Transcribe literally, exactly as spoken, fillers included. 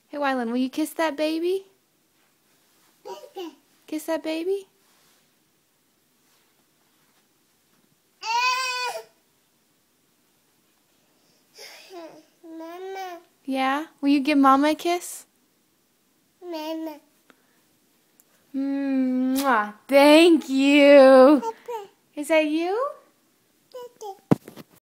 Hey, Wylan, will you kiss that baby? Kiss that baby? Mama. Yeah? Will you give Mama a kiss? Mama. Mwah. Thank you. Is that you?